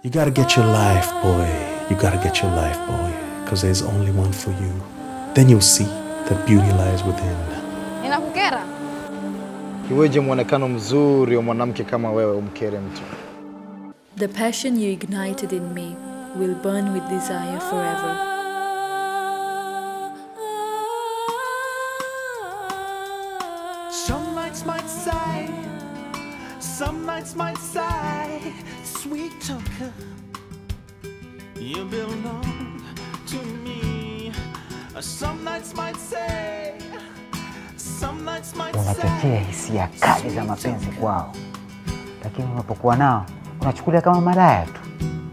You gotta get your life, boy. You gotta get your life, boy. Because there's only one for you. Then you'll see that beauty lies within. Inakukera? Iweje muonekano mzuri wa mwanamke kama wewe umkere mtu? The passion you ignited in me will burn with desire forever. Some nights might sigh, some nights might sigh, sweet talker, you belong to me. Some nights might say, some nights might say. Unatetea hisia kali za mapenzi kwao, lakini unapokuwa nao unachukulia kama malaya tu.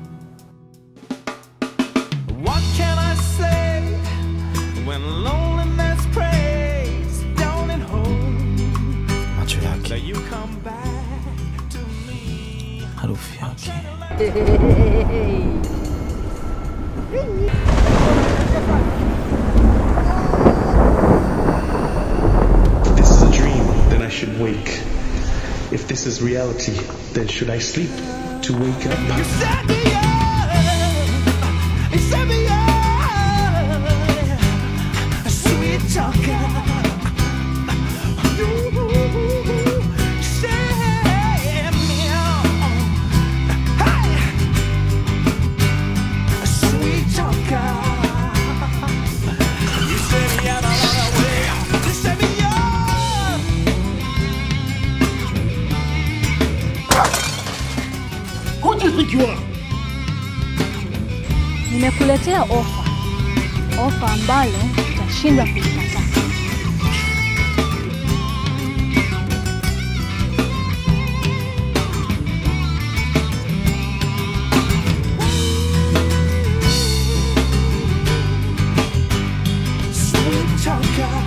What can I say when loneliness prays down in home? Macho yake, That you come back to me. harufu yake. If this is a dream, then I should wake. If this is reality, then should I sleep to wake up? You set me up, you set me up, sweet talker. You set me up, hey, sweet talker. You set me out on the way, you set me up. Who do you think you are? Nimekuletea ofa ambalo utashinda kulikataa. Sweet talker.